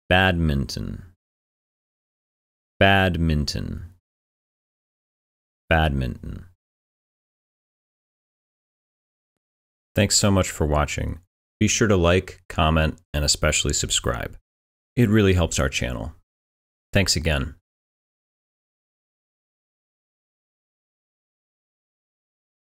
badminton, badminton, badminton. Thanks so much for watching. Be sure to like, comment, and especially subscribe. It really helps our channel. Thanks again.